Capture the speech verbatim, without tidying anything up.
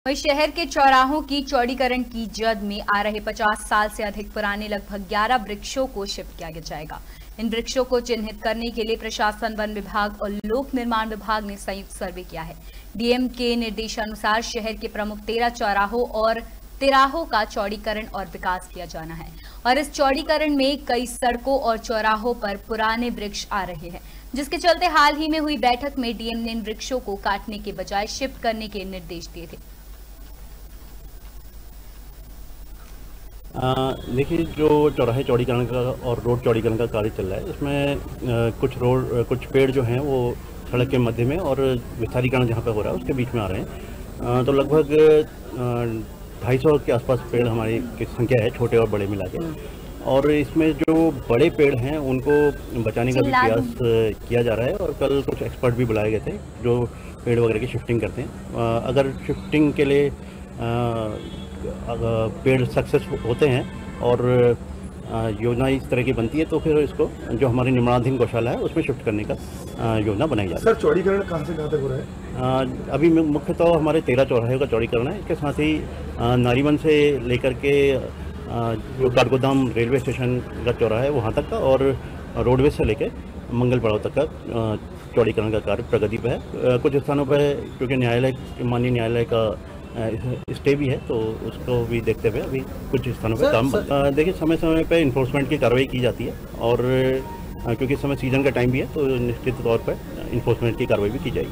वहीं शहर के चौराहों की चौड़ीकरण की जद में आ रहे पचास साल से अधिक पुराने लगभग ग्यारह वृक्षों को शिफ्ट किया जाएगा। इन वृक्षों को चिन्हित करने के लिए प्रशासन, वन विभाग और लोक निर्माण विभाग ने संयुक्त सर्वे किया है। डीएम के निर्देशानुसार शहर के प्रमुख तेरह चौराहों और तिराहों का चौड़ीकरण और विकास किया जाना है और इस चौड़ीकरण में कई सड़कों और चौराहों पर पुराने वृक्ष आ रहे हैं, जिसके चलते हाल ही में हुई बैठक में डीएम ने इन वृक्षों को काटने के बजाय शिफ्ट करने के निर्देश दिए थे। देखिए, जो चौराहे चौड़ीकरण का और रोड चौड़ीकरण का कार्य चल रहा है, इसमें आ, कुछ रोड कुछ पेड़ जो हैं वो सड़क के मध्य में और विस्तारीकरण जहाँ पे हो रहा है उसके बीच में आ रहे हैं। आ, तो लगभग ढाई सौ के आसपास पेड़ हमारी की संख्या है, छोटे और बड़े मिला के। और इसमें जो बड़े पेड़ हैं उनको बचाने का भी प्रयास किया जा रहा है और कल कुछ एक्सपर्ट भी बुलाए गए थे जो पेड़ वगैरह की शिफ्टिंग करते हैं। आ, अगर शिफ्टिंग के लिए आ, पेड़ सक्सेस होते हैं और योजना इस तरह की बनती है तो फिर इसको जो हमारी निर्माणाधीन गौशाला है उसमें शिफ्ट करने का योजना बनाई जाती है। सर, चौड़ीकरण कहाँ से कहाँ तक हो रहा है? अभी मुख्यतः तो हमारे तेरह चौराहे का चौड़ीकरण है। इसके साथ ही नारीवन से लेकर के जो काठगोदाम रेलवे स्टेशन का चौराहा है वहाँ तक का और रोडवेज से लेकर मंगल पड़ाव तक का चौड़ीकरण का कार्य प्रगति पर है। कुछ स्थानों पर क्योंकि न्यायालय माननीय न्यायालय का स्टे भी है तो उसको भी देखते हुए अभी कुछ स्थानों पर काम देखिए समय समय पर इन्फोर्समेंट की कार्रवाई की जाती है और क्योंकि इस समय सीजन का टाइम भी है तो निश्चित तौर पर इन्फोर्समेंट की कार्रवाई भी की जाएगी।